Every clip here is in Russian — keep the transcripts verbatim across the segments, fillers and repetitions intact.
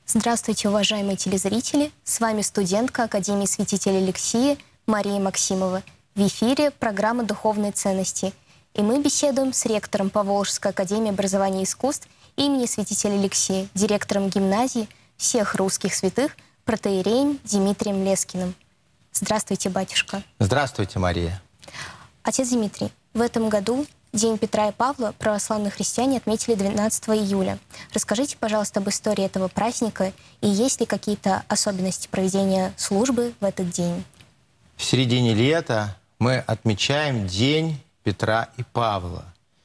Здравствуйте, уважаемые телезрители! С вами студентка Академии святителя Алексия Мария Максимова. В эфире программа «Духовные ценности». И мы беседуем с ректором Поволжской академии образования и искусств имени святителя Алексия, директором гимназии всех русских святых, протоиереем Дмитрием Лескиным. Здравствуйте, батюшка. Здравствуйте, Мария. Отец Дмитрий, в этом году День Петра и Павла православные христиане отметили двенадцатого июля. Расскажите, пожалуйста, об истории этого праздника и есть ли какие-то особенности проведения службы в этот день? В середине лета мы отмечаем День Петра и Павла.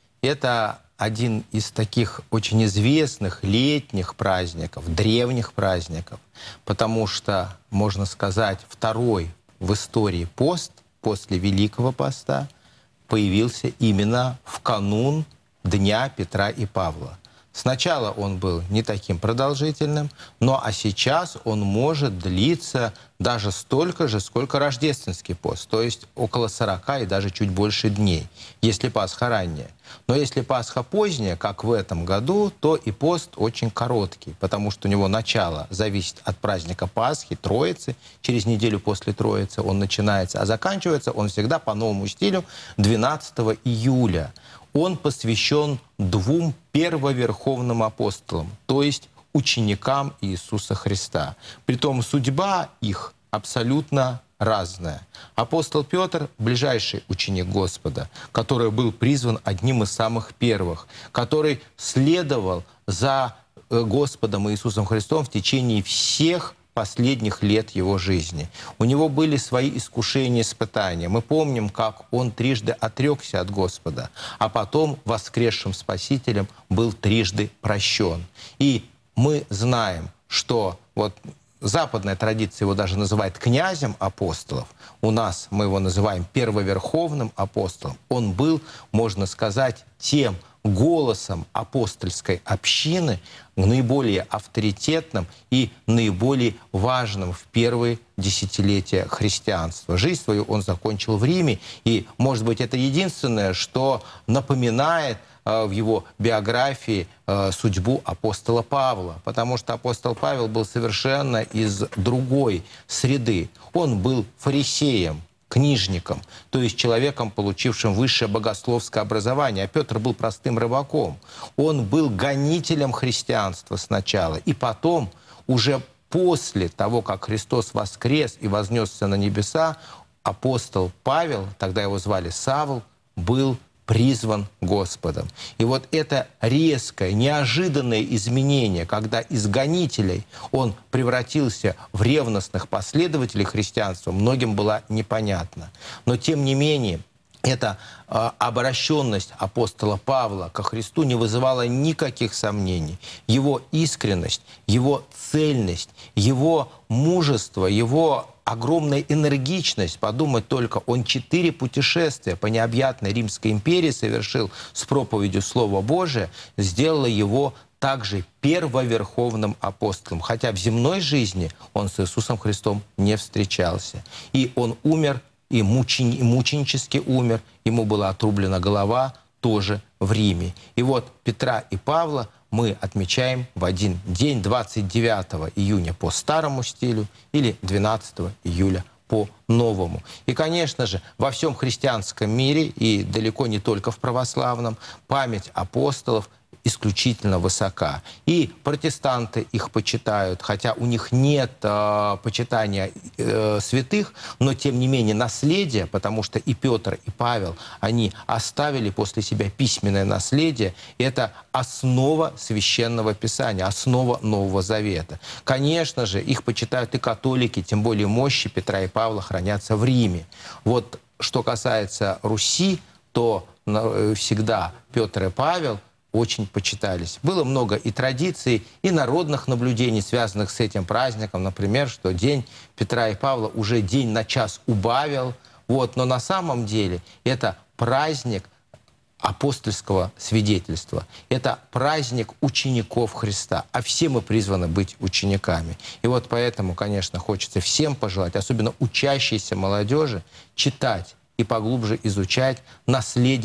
Это один из таких очень известных летних праздников, древних праздников, потому что, можно сказать, второй в истории пост после Великого Поста появился именно в канун Дня Петра и Павла. Сначала он был не таким продолжительным, но а сейчас он может длиться даже столько же, сколько рождественский пост, то есть около сорока и даже чуть больше дней, если Пасха ранняя. Но если Пасха поздняя, как в этом году, то и пост очень короткий, потому что у него начало зависит от праздника Пасхи, Троицы, через неделю после Троицы он начинается, а заканчивается он всегда по новому стилю двенадцатого июля. Он посвящен двум первоверховным апостолам, то есть ученикам Иисуса Христа. Притом судьба их абсолютно разная. Апостол Петр – ближайший ученик Господа, который был призван одним из самых первых, который следовал за Господом Иисусом Христом в течение всех последних лет его жизни. У него были свои искушения, испытания. Мы помним, как он трижды отрекся от Господа, а потом воскресшим Спасителем был трижды прощен. И мы знаем, что вот западная традиция его даже называет князем апостолов. У нас мы его называем первоверховным апостолом. Он был, можно сказать, тем голосом апостольской общины, наиболее авторитетным и наиболее важным в первые десятилетия христианства. Жизнь свою он закончил в Риме, и, может быть, это единственное, что напоминает э, в его биографии э, судьбу апостола Павла, потому что апостол Павел был совершенно из другой среды. Он был фарисеем, книжником, то есть человеком, получившим высшее богословское образование. А Петр был простым рыбаком. Он был гонителем христианства сначала, и потом, уже после того, как Христос воскрес и вознесся на небеса, апостол Павел, тогда его звали Савл, был призван Господом. И вот это резкое, неожиданное изменение, когда из гонителей он превратился в ревностных последователей христианства, многим было непонятно. Но тем не менее, эта э, обращенность апостола Павла ко Христу не вызывала никаких сомнений. Его искренность, его цельность, его мужество, его огромная энергичность. Подумать только, он четыре путешествия по необъятной Римской империи совершил с проповедью Слова Божия, сделало его также первоверховным апостолом. Хотя в земной жизни он с Иисусом Христом не встречался. И он умер, и мучени, мученически умер, ему была отрублена голова тоже в Риме. И вот Петра и Павла мы отмечаем в один день, двадцать девятого июня по старому стилю или двенадцатого июля по новому. И, конечно же, во всем христианском мире, и далеко не только в православном, память апостолов исключительно высока. И протестанты их почитают, хотя у них нет э, почитания э, святых, но тем не менее наследие, потому что и Петр, и Павел, они оставили после себя письменное наследие. Это основа Священного Писания, основа Нового Завета. Конечно же, их почитают и католики, тем более мощи Петра и Павла хранятся в Риме. Вот что касается Руси, то всегда Петр и Павел очень почитались. Было много и традиций, и народных наблюдений, связанных с этим праздником. Например, что день Петра и Павла уже день на час убавил. Вот. Но на самом деле это праздник апостольского свидетельства. Это праздник учеников Христа. А все мы призваны быть учениками. И вот поэтому, конечно, хочется всем пожелать, особенно учащейся молодежи, читать и поглубже изучать наследие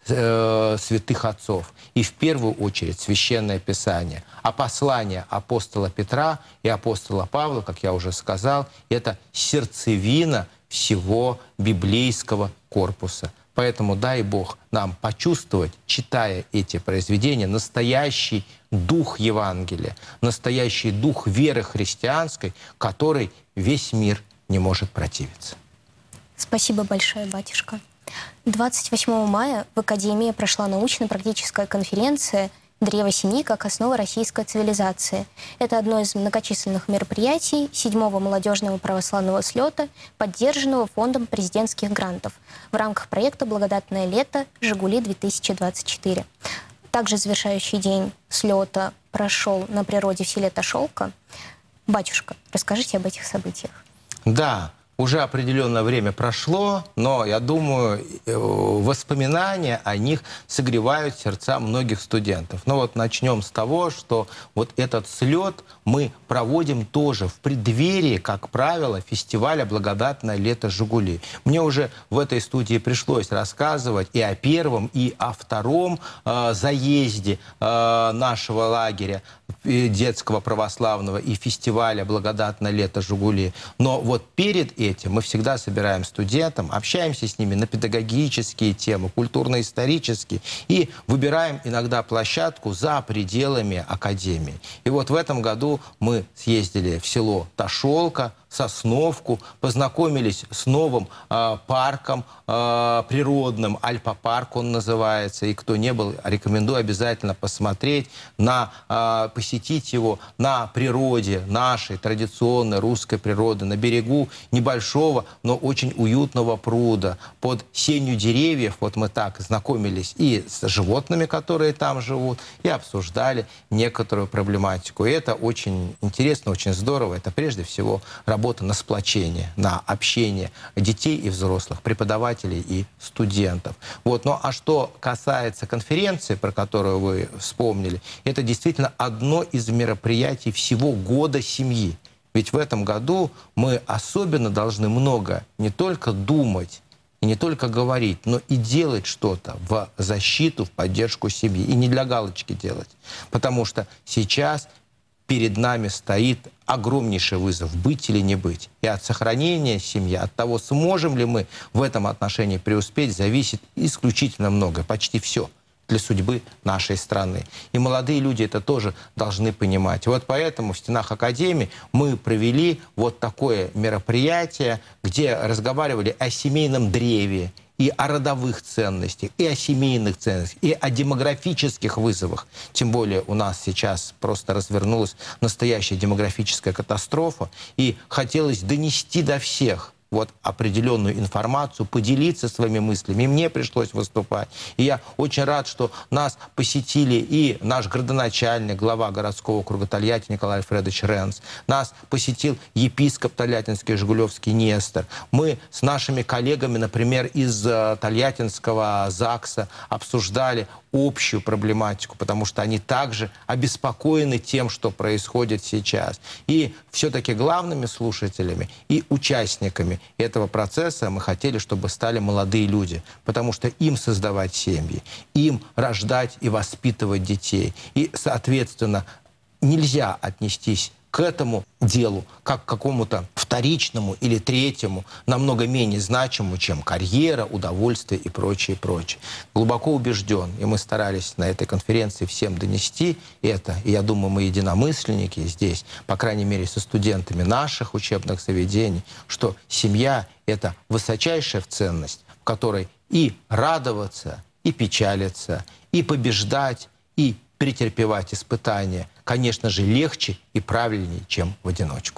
э, святых отцов. И в первую очередь Священное Писание. А послание апостола Петра и апостола Павла, как я уже сказал, это сердцевина всего библейского корпуса. Поэтому дай Бог нам почувствовать, читая эти произведения, настоящий дух Евангелия, настоящий дух веры христианской, которой весь мир не может противиться. Спасибо большое, батюшка. двадцать восьмого мая в Академии прошла научно-практическая конференция «Древо семьи как основа российской цивилизации». Это одно из многочисленных мероприятий седьмого молодежного православного слета, поддержанного Фондом президентских грантов в рамках проекта «Благодатное лето. Жигули-две тысячи двадцать четыре». Также завершающий день слета прошел на природе в селе Тошелка. Батюшка, расскажите об этих событиях. Да. Уже определенное время прошло, но, я думаю, воспоминания о них согревают сердца многих студентов. Ну вот начнем с того, что вот этот слет мы проводим тоже в преддверии, как правило, фестиваля «Благодатное лето Жигули». Мне уже в этой студии пришлось рассказывать и о первом, и о втором э, заезде э, нашего лагеря детского православного и фестиваля «Благодатное лето Жигули». Но вот перед этим мы всегда собираем студентам, общаемся с ними на педагогические темы, культурно-исторические, и выбираем иногда площадку за пределами академии. И вот в этом году мы съездили в село Тошелка, Сосновку, познакомились с новым э, парком э, природным, Альпа-парк он называется, и кто не был, рекомендую обязательно посмотреть, на, э, посетить его на природе нашей традиционной русской природы, на берегу небольшого, но очень уютного пруда, под сенью деревьев. Вот мы так знакомились и с животными, которые там живут, и обсуждали некоторую проблематику. И это очень интересно, очень здорово. Это прежде всего работа на сплочение, на общение детей и взрослых, преподавателей и студентов. Вот. Ну а что касается конференции, про которую вы вспомнили, это действительно одно из мероприятий всего года семьи. Ведь в этом году мы особенно должны много не только думать, и не только говорить, но и делать что-то в защиту, в поддержку семьи. И не для галочки делать. Потому что сейчас перед нами стоит огромнейший вызов, быть или не быть. И от сохранения семьи, от того, сможем ли мы в этом отношении преуспеть, зависит исключительно многое, почти все для судьбы нашей страны. И молодые люди это тоже должны понимать. И вот поэтому в стенах Академии мы провели вот такое мероприятие, где разговаривали о семейном древе, и о родовых ценностях, и о семейных ценностях, и о демографических вызовах. Тем более у нас сейчас просто развернулась настоящая демографическая катастрофа, и хотелось донести до всех вот определенную информацию, поделиться своими мыслями. И мне пришлось выступать. И я очень рад, что нас посетили и наш градоначальник, глава городского округа Тольятти Николай Альфредович Ренц. Нас посетил епископ Тольяттинский Жигулевский Нестор. Мы с нашими коллегами, например, из uh, Тольяттинского ЗАГСа обсуждали общую проблематику, потому что они также обеспокоены тем, что происходит сейчас. И все-таки главными слушателями и участниками этого процесса мы хотели, чтобы стали молодые люди, потому что им создавать семьи, им рождать и воспитывать детей. И, соответственно, нельзя отнестись к этому делу как к какому-то вторичному или третьему, намного менее значимому, чем карьера, удовольствие и прочее, прочее. Глубоко убежден, и мы старались на этой конференции всем донести это, и я думаю, мы единомышленники здесь, по крайней мере, со студентами наших учебных заведений, что семья – это высочайшая ценность, в которой и радоваться, и печалиться, и побеждать, и претерпевать испытания, конечно же, легче и правильнее, чем в одиночку.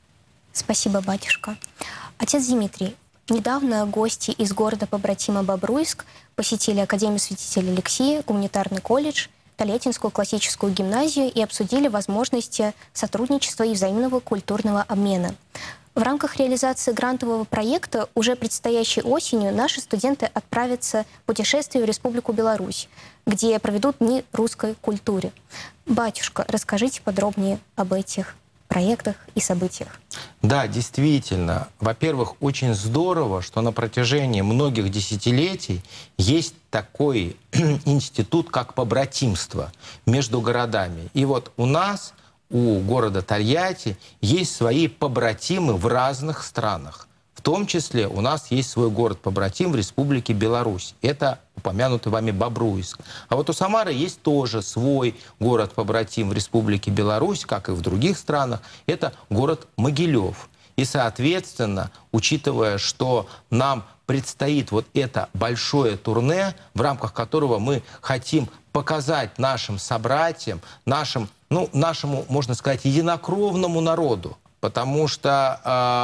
Спасибо, батюшка. Отец Дмитрий, недавно гости из города побратима Бобруйск посетили Академию святителя Алексия, гуманитарный колледж, Тольяттинскую классическую гимназию и обсудили возможности сотрудничества и взаимного культурного обмена. В рамках реализации грантового проекта уже предстоящей осенью наши студенты отправятся в путешествие в Республику Беларусь, где проведут Дни русской культуры. Батюшка, расскажите подробнее об этих проектах и событиях. Да, действительно. Во-первых, очень здорово, что на протяжении многих десятилетий есть такой институт, как побратимство между городами. И вот у нас, у города Тольятти, есть свои побратимы в разных странах. В том числе у нас есть свой город-побратим в Республике Беларусь. Это упомянутый вами Бобруйск. А вот у Самары есть тоже свой город-побратим в Республике Беларусь, как и в других странах. Это город Могилев. И, соответственно, учитывая, что нам предстоит вот это большое турне, в рамках которого мы хотим показать нашим собратьям, нашим, ну, нашему, можно сказать, единокровному народу, потому что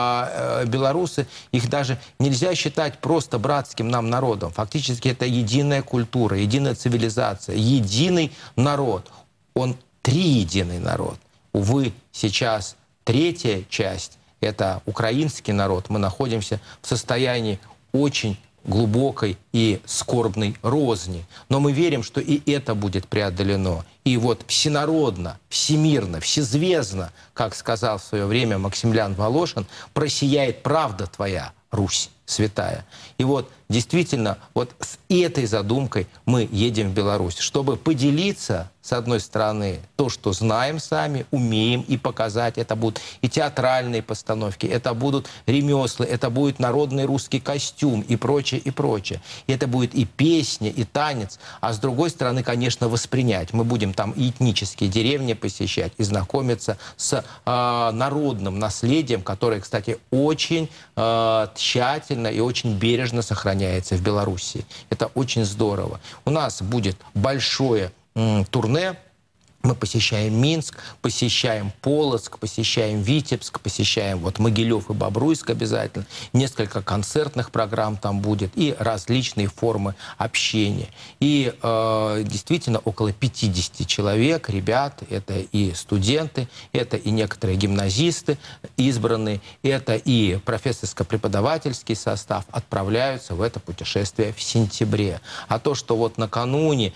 э, белорусы, их даже нельзя считать просто братским нам народом. Фактически это единая культура, единая цивилизация, единый народ. Он триединый народ. Увы, сейчас третья часть, это украинский народ. Мы находимся в состоянии очень глубокой и скорбной розни. Но мы верим, что и это будет преодолено. И вот всенародно, всемирно, всезвездно, как сказал в свое время Максимилиан Волошин, просияет правда твоя, Русь святая. И вот действительно вот с этой задумкой мы едем в Беларусь, чтобы поделиться, с одной стороны, то, что знаем сами, умеем, и показать. Это будут и театральные постановки, это будут ремесла, это будет народный русский костюм и прочее, и прочее. И это будет и песня, и танец. А с другой стороны, конечно, воспринять. Мы будем там и этнические деревни посещать, и знакомиться с э, народным наследием, которое, кстати, очень э, тщательно и очень бережно сохраняется в Беларуси. Это очень здорово. У нас будет большое м, турне. Мы посещаем Минск, посещаем Полоцк, посещаем Витебск, посещаем вот Могилев и Бобруйск обязательно. Несколько концертных программ там будет и различные формы общения. И э, действительно около пятидесяти человек, ребят, это и студенты, это и некоторые гимназисты избранные, это и профессорско-преподавательский состав отправляются в это путешествие в сентябре. А то, что вот накануне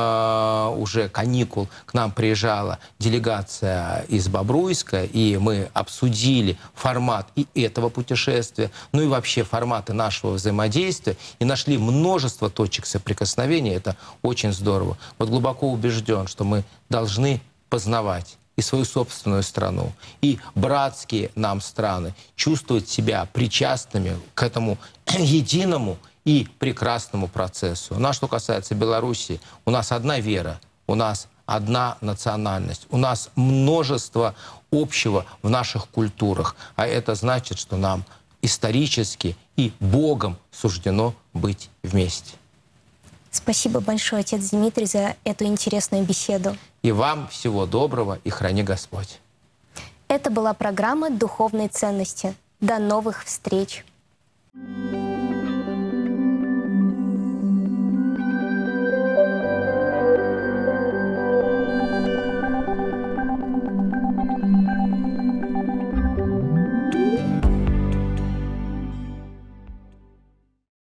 э, уже каникул к нам приезжала делегация из Бобруйска, и мы обсудили формат и этого путешествия, ну и вообще форматы нашего взаимодействия, и нашли множество точек соприкосновения. Это очень здорово. Вот глубоко убежден, что мы должны познавать и свою собственную страну, и братские нам страны, чувствовать себя причастными к этому единому и прекрасному процессу. Ну, а что касается Беларуси, у нас одна вера, у нас одна национальность. У нас множество общего в наших культурах. А это значит, что нам исторически и Богом суждено быть вместе. Спасибо большое, отец Дмитрий, за эту интересную беседу. И вам всего доброго, и храни Господь. Это была программа «Духовные ценности». До новых встреч! Thank you.